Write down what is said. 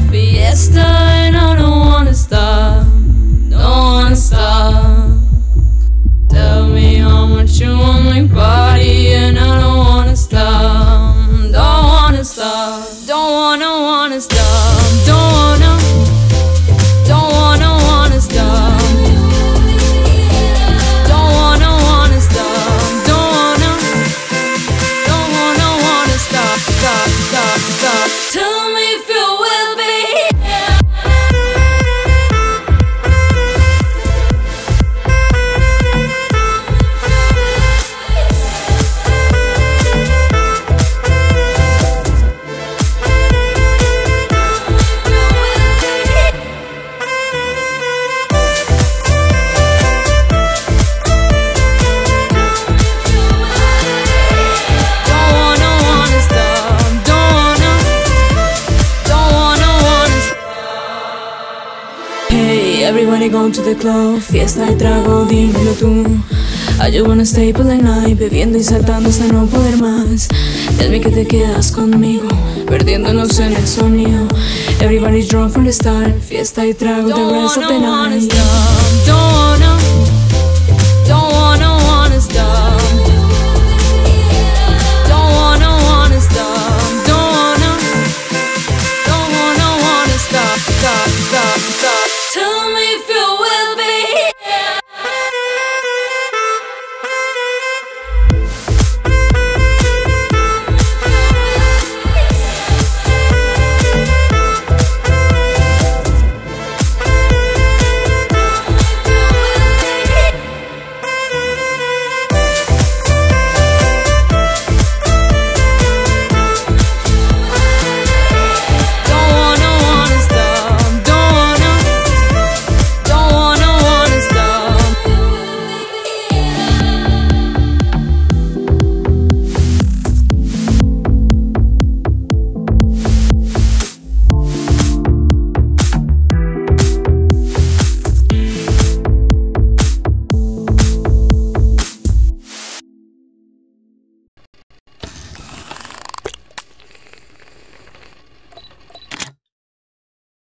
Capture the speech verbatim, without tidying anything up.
fiesta and I don't wanna stop, don't wanna stop. Tell me how much you want my body and I don't wanna stop, don't wanna stop, don't wanna wanna stop, don't wanna, don't wanna wanna stop, don't wanna wanna stop, don't wanna, don't wanna wanna stop, stop, stop, stop. Tell me if you will be here. Everybody go to the club, fiesta y trago, dímelo tú. I just wanna stay up all night, bebiendo y saltando hasta no poder más. Tell me que te quedas conmigo, perdiéndonos en el sonido. Everybody's drunk from the start, fiesta y trago, the rest of the night. Don't wanna stop, don't wanna